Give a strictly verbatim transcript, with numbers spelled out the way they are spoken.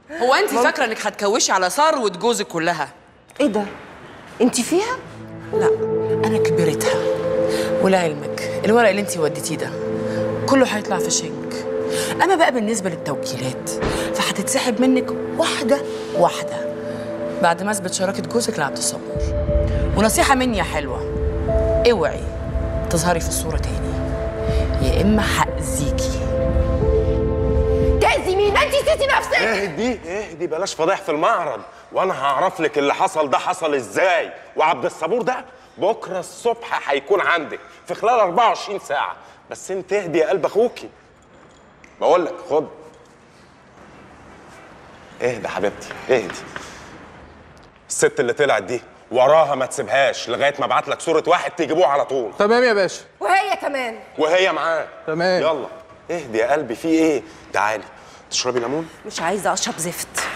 هو انت فاكره انك هتكوشي على ثروه جوزك كلها؟ ايه ده؟ انت فيها؟ لا، انا كبرتها. ولعلمك الورق اللي انت وديتيه ده كله هيطلع في شنك. اما بقى بالنسبه للتوكيلات فهتتسحب منك واحده واحده بعد ما اثبت شراكه جوزك لعبد الصبور. ونصيحه مني يا حلوه، اوعي تظهري في الصوره تاني يا اما هاذيكي. تأذي مين؟ انت نسيتي نفسك. اهدي اهدي بلاش فضيح في المعرض، وانا هعرف لك اللي حصل ده حصل ازاي. وعبد الصبور ده بكره الصبح هيكون عندك في خلال أربعة وعشرين ساعه. بس انت اهدي يا قلب اخوكي. بقول لك خد. اهدي حبيبتي اهدي. الست اللي طلعت دي وراها ما تسيبهاش لغايه ما ابعت لك صوره واحد تجيبوه على طول. تمام يا باشا. وهي كمان. وهي معاه. تمام. يلا اهدي يا قلبي، في ايه؟ تعالي تشربي ليمون؟ مش عايزه اشرب زفت.